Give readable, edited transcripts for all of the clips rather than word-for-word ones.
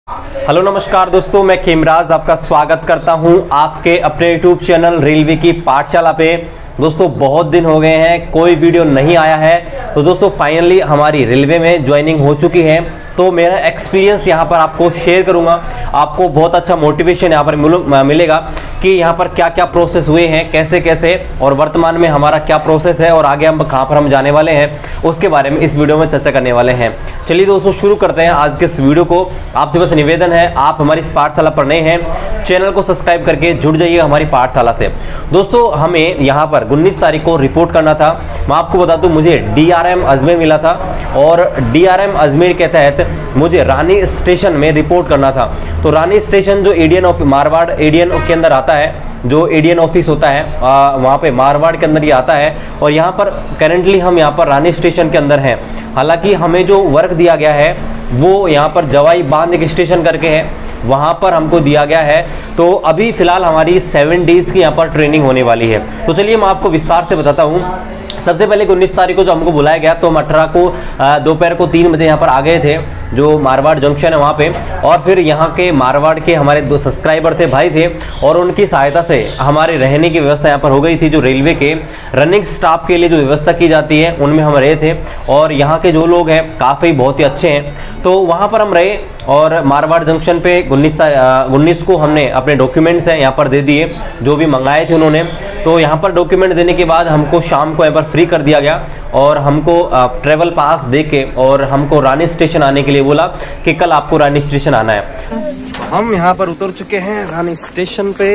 Hello नमस्कार दोस्तों, मैं खेमराज आपका स्वागत करता हूं आपके अपने यूट्यूब चैनल रेलवे की पाठशाला पे। दोस्तों बहुत दिन हो गए हैं, कोई वीडियो नहीं आया है। तो दोस्तों फाइनली हमारी रेलवे में ज्वाइनिंग हो चुकी है, तो मेरा एक्सपीरियंस यहाँ पर आपको शेयर करूंगा। आपको बहुत अच्छा मोटिवेशन यहाँ पर मिलेगा कि यहाँ पर क्या क्या प्रोसेस हुए हैं, कैसे कैसे, और वर्तमान में हमारा क्या प्रोसेस है और आगे हम कहाँ पर हम जाने वाले हैं, उसके बारे में इस वीडियो में चर्चा करने वाले हैं। चलिए दोस्तों शुरू करते हैं आज के इस वीडियो को। आपसे बस निवेदन है, आप हमारी इस पाठशाला पर नए हैं, चैनल को सब्सक्राइब करके जुड़ जाइए हमारी पाठशाला से। दोस्तों हमें यहाँ पर 19 तारीख को रिपोर्ट करना था। मैं आपको बता दूं, मुझे DRM अजमेर मिला था और DRM अजमेर के तहत मुझे रानी स्टेशन में रिपोर्ट करना था। तो रानी स्टेशन जो एडीएन ऑफिस मारवाड़ एडीएन के अंदर आता है, जो एडीएन ऑफिस होता है वहाँ पे मारवाड़ के अंदर ये आता है। और यहाँ पर करेंटली हम यहाँ पर रानी स्टेशन के अंदर हैं। हालांकि हमें जो वर्क दिया गया है वो यहाँ पर जवाई बांध एक स्टेशन करके है, वहाँ पर हमको दिया गया है। तो अभी फिलहाल हमारी 7 डेज की यहाँ पर ट्रेनिंग होने वाली है। तो चलिए मैं आपको विस्तार से बताता हूँ। सबसे पहले 19 तारीख को जो हमको बुलाया गया, तो हम 18 को दोपहर को 3 बजे यहाँ पर आ गए थे, जो मारवाड़ जंक्शन है वहाँ पे। और फिर यहाँ के मारवाड़ के हमारे 2 सब्सक्राइबर थे, भाई थे, और उनकी सहायता से हमारे रहने की व्यवस्था यहाँ पर हो गई थी। जो रेलवे के रनिंग स्टाफ के लिए जो व्यवस्था की जाती है उनमें हम रहे थे, और यहाँ के जो लोग हैं काफ़ी बहुत ही अच्छे हैं। तो वहाँ पर हम रहे और मारवाड़ जंक्शन पे 19 को हमने अपने डॉक्यूमेंट्स हैं यहाँ पर दे दिए, जो भी मंगाए थे उन्होंने। तो यहाँ पर डॉक्यूमेंट देने के बाद हमको शाम को यहाँ पर फ्री कर दिया गया और हमको ट्रेवल पास दे के और हमको रानी स्टेशन आने के लिए बोला कि कल आपको रानी स्टेशन आना है। हम यहाँ पर उतर चुके हैं रानी स्टेशन पे।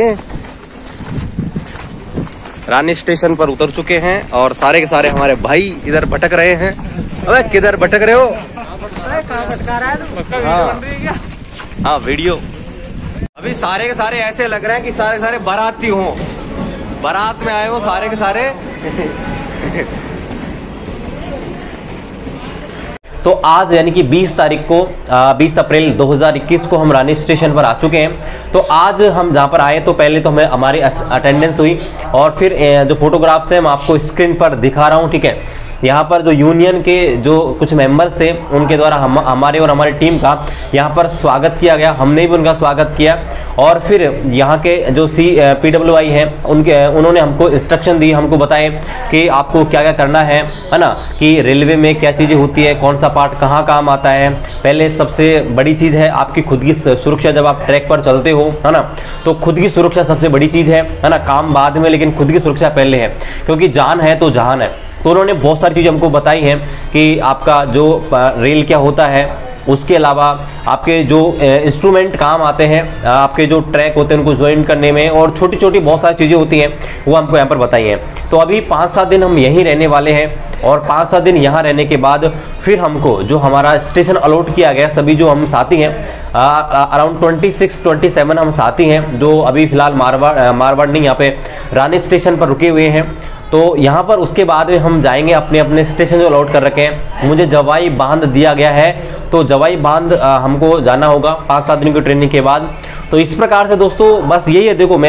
रानी स्टेशन पर उतर चुके हैं और सारे के सारे हमारे भाई इधर भटक रहे हैं। अबे किधर भटक रहे हो? हाँ वीडियो। अभी सारे के सारे ऐसे लग रहे हैं कि सारे के सारे बाराती हों, बारात में आए हो सारे के सारे। तो आज यानी कि 20 तारीख को 20 अप्रैल 2021 को हम रानी स्टेशन पर आ चुके हैं। तो आज हम जहाँ पर आए तो पहले तो हमें हमारी अटेंडेंस हुई, और फिर जो फोटोग्राफ्स हैं मैं आपको स्क्रीन पर दिखा रहा हूँ, ठीक है। यहाँ पर जो यूनियन के जो कुछ मेंबर्स थे उनके द्वारा हमारे और हमारी टीम का यहाँ पर स्वागत किया गया, हमने भी उनका स्वागत किया। और फिर यहाँ के जो PWI हैं उन्होंने हमको इंस्ट्रक्शन दी, हमको बताए कि आपको क्या क्या करना है ना, कि रेलवे में क्या चीज़ें होती है, कौन सा पार्ट कहाँ काम आता है। पहले सबसे बड़ी चीज़ है आपकी खुद की सुरक्षा। जब आप ट्रैक पर चलते हो है ना, तो खुद की सुरक्षा सबसे बड़ी चीज़ है ना। काम बाद में, लेकिन खुद की सुरक्षा पहले है, क्योंकि जान है तो जहान है। तो उन्होंने बहुत सारी चीज़ें हमको बताई हैं कि आपका जो रेल क्या होता है, उसके अलावा आपके जो इंस्ट्रूमेंट काम आते हैं, आपके जो ट्रैक होते हैं उनको ज्वाइन करने में, और छोटी छोटी बहुत सारी चीज़ें होती हैं वो हमको यहाँ पर बताई हैं। तो अभी 5-7 दिन हम यहीं रहने वाले हैं, और 5-7 दिन यहाँ रहने के बाद फिर हमको जो हमारा स्टेशन अलॉट किया गया, सभी जो हम साथी हैं अराउंड 26-27 हम साथी हैं, जो अभी फिलहाल मारवाड़ नहीं, यहाँ पे रानी स्टेशन पर रुके हुए हैं। तो यहाँ पर उसके बाद में हम जाएंगे अपने अपने स्टेशन जो अलॉट कर रखे हैं। मुझे जवाई बांध दिया गया है, तो जवाई बांध हमको जाना होगा 5-7 दिन की ट्रेनिंग के बाद। तो इस प्रकार से दोस्तों बस यही है। देखो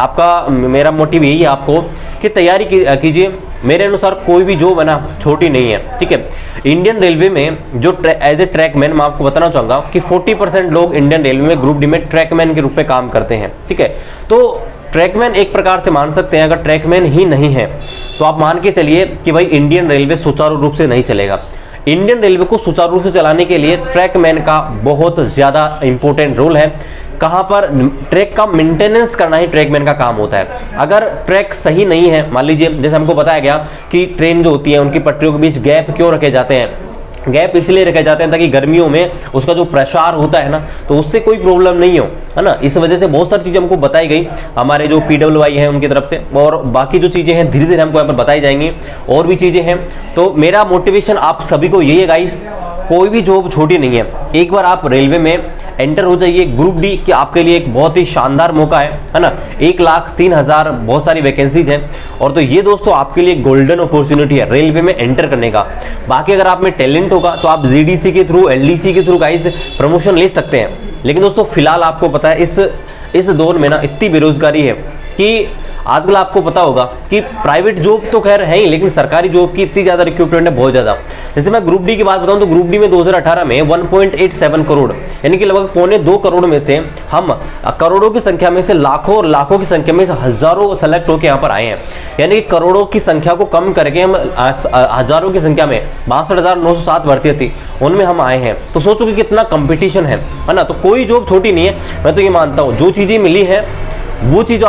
मेरा मोटिव यही है आपको कि तैयारी कीजिए। मेरे अनुसार कोई भी जॉब है ना छोटी नहीं है, ठीक है। इंडियन रेलवे में जो एज ए ट्रैकमैन, मैं आपको बताना चाहूँगा कि 40% लोग इंडियन रेलवे में ग्रुप डी में ट्रैकमैन के रूप में काम करते हैं, ठीक है। तो ट्रैकमैन एक प्रकार से मान सकते हैं, अगर ट्रैकमैन ही नहीं है तो आप मान के चलिए कि भाई इंडियन रेलवे सुचारू रूप से नहीं चलेगा। इंडियन रेलवे को सुचारू रूप से चलाने के लिए ट्रैकमैन का बहुत ज़्यादा इंपॉर्टेंट रोल है। कहाँ पर? ट्रैक का मेंटेनेंस करना ही ट्रैकमैन का काम होता है। अगर ट्रैक सही नहीं है, मान लीजिए जैसे हमको बताया गया कि ट्रेन जो होती है उनकी पटरियों के बीच गैप क्यों रखे जाते हैं, गैप इसलिए रखे जाते हैं ताकि गर्मियों में उसका जो प्रेशर होता है ना, तो उससे कोई प्रॉब्लम नहीं हो, है ना। इस वजह से बहुत सारी चीज़ें हमको बताई गई हमारे जो PWI हैं उनकी तरफ से, और बाकी जो चीज़ें हैं धीरे धीरे हमको यहाँ पर बताई जाएंगी, और भी चीज़ें हैं। तो मेरा मोटिवेशन आप सभी को यही है गाइस, कोई भी जॉब छोटी नहीं है। एक बार आप रेलवे में एंटर हो जाइए। ग्रुप डी कि आपके लिए एक बहुत ही शानदार मौका है ना। 1,03,000 बहुत सारी वैकेंसीज हैं, और तो ये दोस्तों आपके लिए गोल्डन अपॉर्चुनिटी है रेलवे में एंटर करने का। बाकी अगर आप में टैलेंट होगा तो आप GDC के थ्रू, LDC के थ्रू गाइस प्रमोशन ले सकते हैं। लेकिन दोस्तों फिलहाल आपको पता है इस दौर में ना इतनी बेरोजगारी है कि आजकल आपको पता होगा कि प्राइवेट जॉब तो खैर है ही, लेकिन सरकारी जॉब की इतनी ज़्यादा रिक्रूटमेंट है, बहुत ज़्यादा। जैसे मैं ग्रुप डी की बात बताऊं तो ग्रुप डी में 2018 में 1.87 करोड़ यानी कि लगभग 2.25 करोड़ में से हम करोड़ों की संख्या में से लाखों और लाखों की संख्या में से हजारों सेलेक्ट होकर यहाँ पर आए हैं। यानी कि करोड़ों की संख्या को कम करके हम हजारों की संख्या में 62,907 भर्तियाँ थी, उनमें हम आए हैं। तो सोचो कि कितना कंपटीशन है ना। तो कोई जॉब छोटी नहीं है, मैं तो ये मानता हूँ। जो चीज़ें मिली है वो चीज़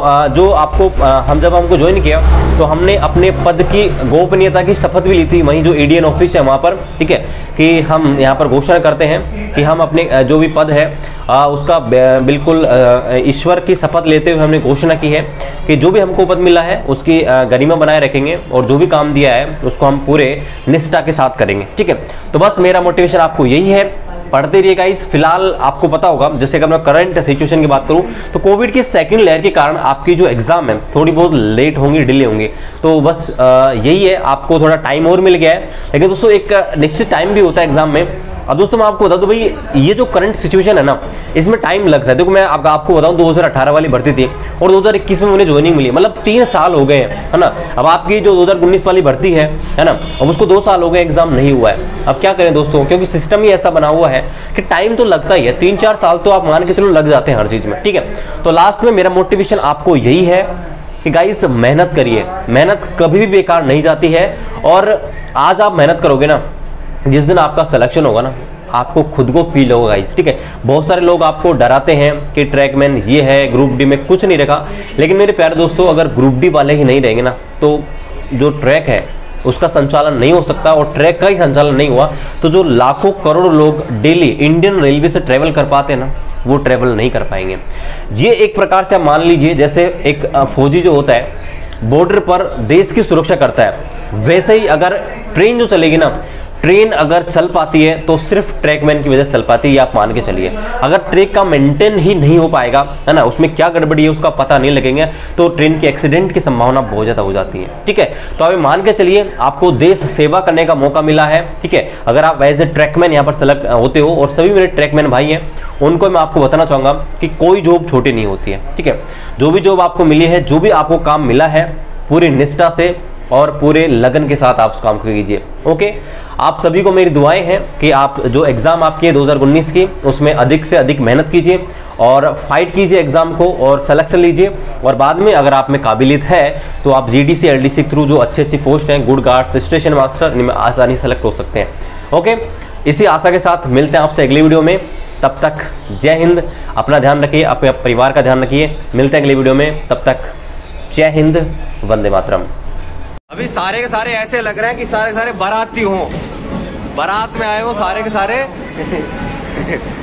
हम जब हमको ज्वाइन किया तो हमने अपने पद की गोपनीयता की शपथ भी ली थी, वहीं जो एडीएन ऑफिस है वहाँ पर, ठीक है, कि हम यहाँ पर घोषणा करते हैं कि हम अपने जो भी पद है उसका बिल्कुल ईश्वर की शपथ लेते हुए हमने घोषणा की है कि जो भी हमको पद मिला है उसकी गरिमा बनाए रखेंगे और जो भी काम दिया है उसको हम पूरे निष्ठा के साथ करेंगे, ठीक है। तो बस मेरा मोटिवेशन आपको यही है, पढ़ते रहिए गाइस। फिलहाल आपको पता होगा, जैसे अगर मैं करंट सिचुएशन की बात करूं तो कोविड की सेकंड लहर के कारण आपकी जो एग्जाम है थोड़ी बहुत लेट होंगी, डिले होंगी। तो बस यही है, आपको थोड़ा टाइम और मिल गया है, लेकिन दोस्तों एक निश्चित टाइम भी होता है एग्जाम में। अब दोस्तों मैं आपको बता दूं भाई, ये जो करंट सिचुएशन है ना, इसमें टाइम लगता है। देखो मैं आपको बताऊं 2018 वाली भर्ती थी और 2021 में मुझे ज्वाइनिंग मिली, मतलब 3 साल हो गए हैं, है ना। अब आपकी जो 2019 वाली भर्ती है ना, अब उसको 2 साल हो गए, एग्जाम नहीं हुआ है। अब क्या करें दोस्तों, क्योंकि सिस्टम ही ऐसा बना हुआ है कि टाइम तो लगता ही है, 3-4 साल तो आप मान के चलो लग जाते हैं हर चीज में, ठीक है। तो लास्ट में मेरा मोटिवेशन आपको यही है कि गाइस मेहनत करिए, मेहनत कभी भी बेकार नहीं जाती है। और आज आप मेहनत करोगे ना, जिस दिन आपका सिलेक्शन होगा ना, आपको खुद को फील होगा गाइस, ठीक है। बहुत सारे लोग आपको डराते हैं कि ट्रैकमैन ये है, ग्रुप डी में कुछ नहीं रखा, लेकिन मेरे प्यारे दोस्तों अगर ग्रुप डी वाले ही नहीं रहेंगे ना, तो जो ट्रैक है उसका संचालन नहीं हो सकता। और ट्रैक का ही संचालन नहीं हुआ तो जो लाखों करोड़ों लोग डेली इंडियन रेलवे से ट्रेवल कर पाते हैं ना, वो ट्रेवल नहीं कर पाएंगे। ये एक प्रकार से आप मान लीजिए जैसे एक फौजी जो होता है बॉर्डर पर देश की सुरक्षा करता है, वैसे ही अगर ट्रेन जो चलेगी ना, ट्रेन अगर चल पाती है तो सिर्फ ट्रैकमैन की वजह से चल पाती है, ये आप मान के चलिए। अगर ट्रैक का मेंटेन ही नहीं हो पाएगा, है ना, उसमें क्या गड़बड़ी है उसका पता नहीं लगेंगे, तो ट्रेन के एक्सीडेंट की संभावना बहुत ज्यादा हो जाती है, ठीक है। तो आप मान के चलिए आपको देश सेवा करने का मौका मिला है, ठीक है। अगर आप एज ए ट्रैकमैन यहाँ पर सेलेक्ट होते हो, और सभी मेरे ट्रैकमैन भाई हैं उनको मैं आपको बताना चाहूंगा कि कोई जॉब छोटी नहीं होती है, ठीक है। जो भी जॉब आपको मिली है, जो भी आपको काम मिला है, पूरी निष्ठा से और पूरे लगन के साथ आप उस काम को कीजिए, ओके। आप सभी को मेरी दुआएं हैं कि आप जो एग्जाम आपकी है 2019 की, उसमें अधिक से अधिक मेहनत कीजिए और फाइट कीजिए एग्जाम को और सिलेक्शन लीजिए। और बाद में अगर आप में काबिलियत है तो आप जीडीसी एलडीसी के थ्रू जो अच्छी अच्छी पोस्ट हैं, गुड गार्ड्स, स्टेशन मास्टर, इनमें आसानी से सेलेक्ट हो सकते हैं, ओके। इसी आशा के साथ मिलते हैं आपसे अगली वीडियो में। तब तक जय हिंद, अपना ध्यान रखिए, अपने परिवार का ध्यान रखिए। मिलते हैं अगली वीडियो में, तब तक जय हिंद, वंदे मातरम। अभी सारे के सारे ऐसे लग रहे हैं कि सारे के सारे बाराती हों, बारात में आए हो सारे के सारे